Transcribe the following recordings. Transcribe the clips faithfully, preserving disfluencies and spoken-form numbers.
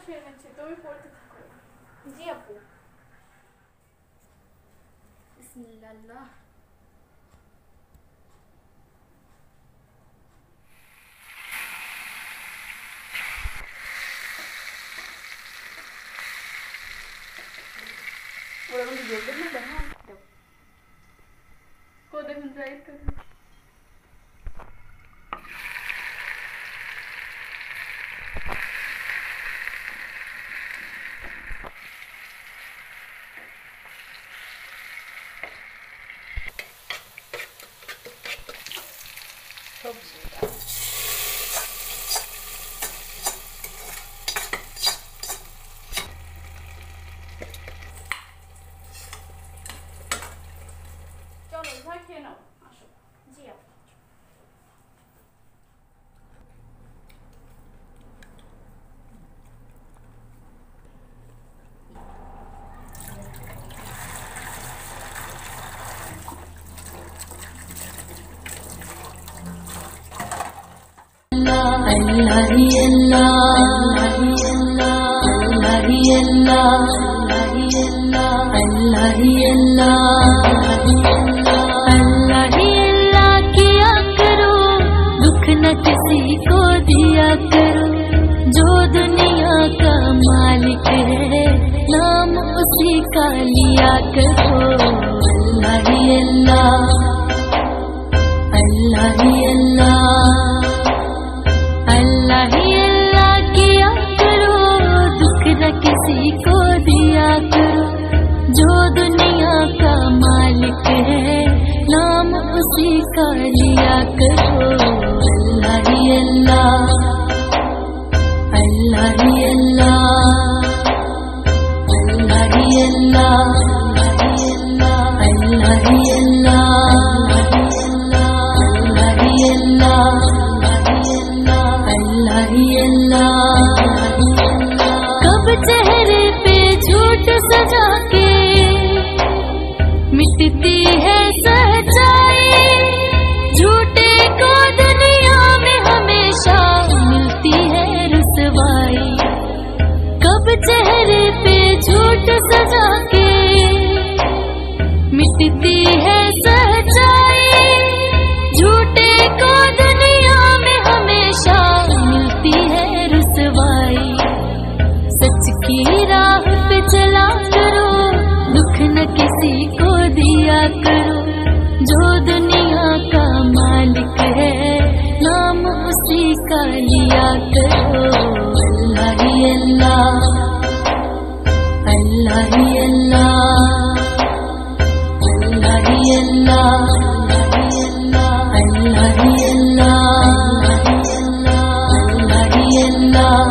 নিচ্ছি, তুমি পড়তে থাকো। জি আপু। বিসমিল্লাহ। ওরা বন্ধু বলবে না দেখো দাও কো দেখুন রাইট করুন সবজি খেয়ে নাও আসো জি আপু Allah किया करो दुख न किसी को दिया करो जो दुनिया का मालिक है नाम उसी का लिया करो अल्लाह ही अल्लाह अल्लाह ही अल्लाह अल्लाह ही अल्लाह किया करो दुख न किसी को दिया करो जो दुनिया का मालिक है नाम उसी का लिया करो अल्लाह ही अल्लाह अल्लाह ही अल्लाह अल्लाह ही अल्लाह अल्लाह ही अल्लाह अल्लाह ही अल्लाह कब चेहरे पे झूठ सजा के मिटती है सच्चाई झूठे को दुनिया में हमेशा मिलती है रुसवाई कब चेहरे पे झूठ सजा के मिटती है सच्चाई झूठे को दुनिया में हमेशा मिलती है रुसवाई सच की राह पे चला करो दुख न किसी को दिया करो जो दुनिया का मालिक है नाम उसी का लिया करो अल्लाह ही अल्लाह अल्लाह ही अल्लाह अल्लाह ही अल्लाह अल्लाह ही अल्लाह अल्लाह ही अल्लाह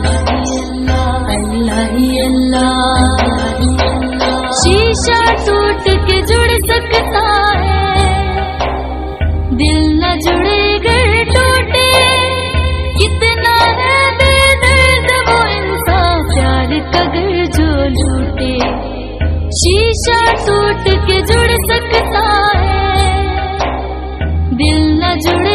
अल्लाह ही अल्लाह शीशा टूट के जुड़ सकता है दिल न जुड़े गर टूटे कितना है बेदर्द वो इंसान प्यार का घर जो लूटे शीशा टूट के जुड़ सकता है दिल न जुड़े